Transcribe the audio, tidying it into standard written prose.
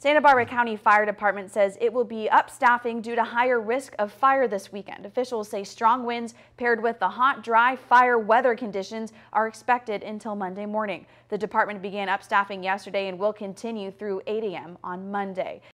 Santa Barbara County Fire Department says it will be up staffing due to higher risk of fire this weekend. Officials say strong winds paired with the hot, dry fire weather conditions are expected until Monday morning. The department began up staffing yesterday and will continue through 8 a.m. on Monday.